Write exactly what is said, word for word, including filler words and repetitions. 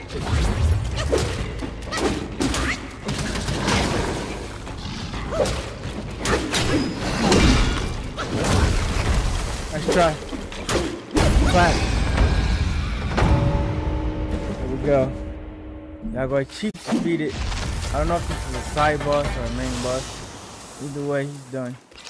Nice try. Clap. There we go. Y'all go cheap speed it. I don't know if this is a side boss or a main boss. Either way, he's done.